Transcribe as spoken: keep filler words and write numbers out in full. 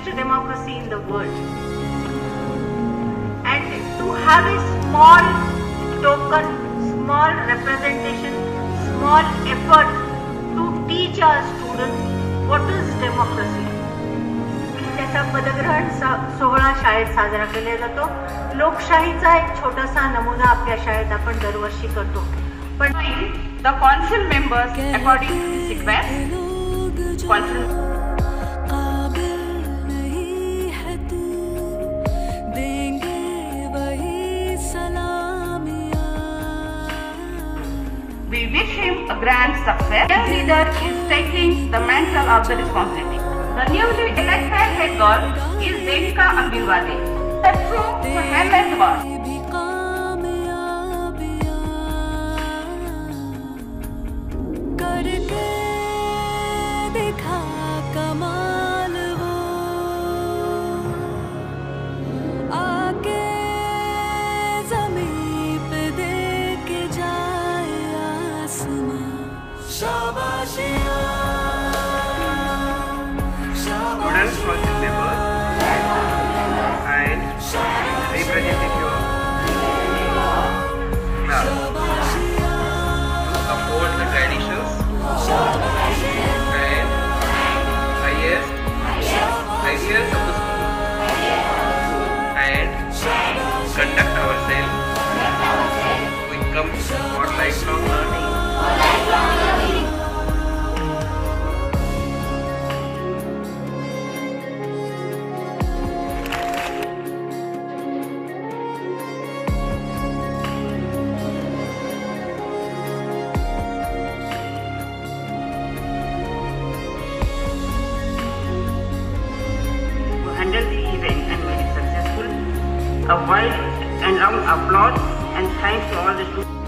best democracy in the world. And to have a small token, small representation, small effort to teach our students what is democracy. त्याचा पदग्रहण सोहळा शाळेत साजरा केला जातो. लोकशाहीचा एक छोटासा नमुना आपल्या शाळेत आपण दरवर्षी करतो. पण the council members according to this request council we wish him a grand success. The leader is taking the mantle of the responsibility. The newly elected head girl is Devika Ambirwade. That's true for him as well. Students, council members, and representative class to uphold the traditions and highest ideals of the school and conduct ourselves with come for lifelong learning. Handle the event and made it successful. A wide and round applause and thanks to all the students.